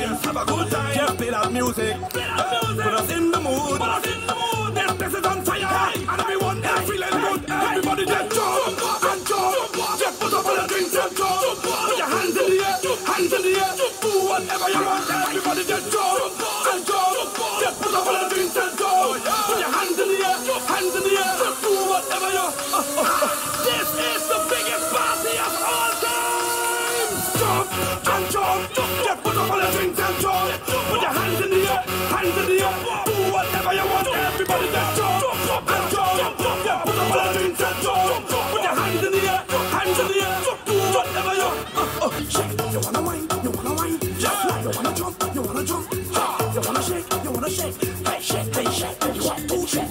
Let's have a good time. Just play that music. Put us in the mood. This place is on fire. And everyone is feeling good. Everybody just jump and jump. Just put up all the drinks and jump. Put your hands in the air. Hands in the air. Do whatever you want. Everybody just jump and jump. Just put up all the drinks and jump. Put your hands in the air. Hands in the air. Do whatever you want. This is the biggest party of all time. Jump and jump. Just put up all the drinks and jump. Put your hands in the air. Hands in the air. Do whatever you want. Everybody just jump and jump. Just put up all the drinks and jump. Put your hands in the air. Hands in the air. Do whatever you want. Shake. You wanna wine? You wanna wine? Yeah. You wanna jump? You wanna jump? You wanna shake? You wanna shake? Hey shake, hey shake, hey shake, hey shake.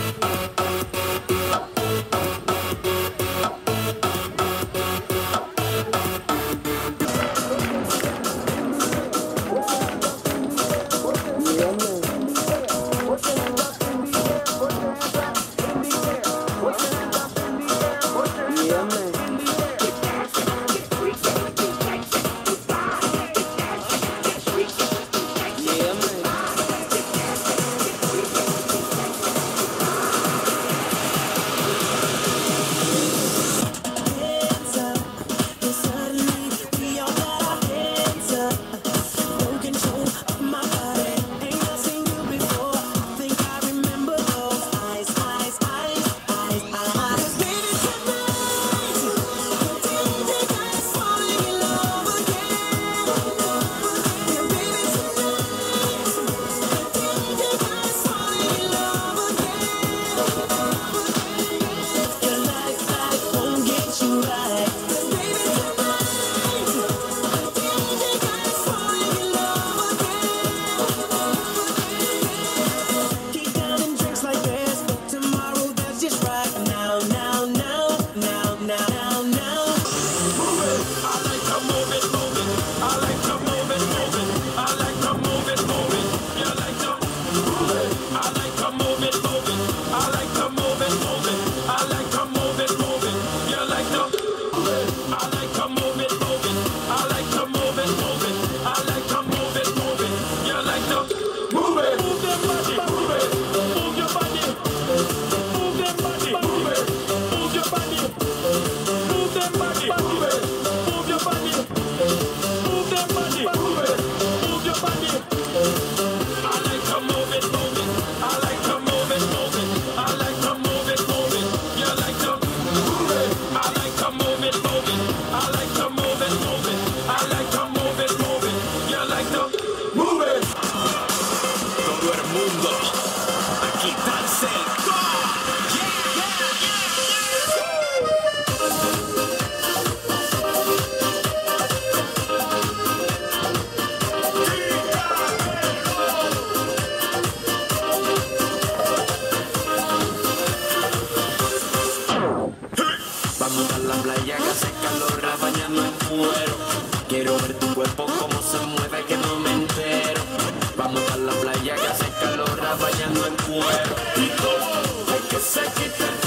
Vamos a la playa que hace calor, bañando en cuero. Quiero ver tu cuerpo cómo se mueve, que no me entero. Vamos a la playa que hace calor, bañando en cuero. Y todo hay que se quite.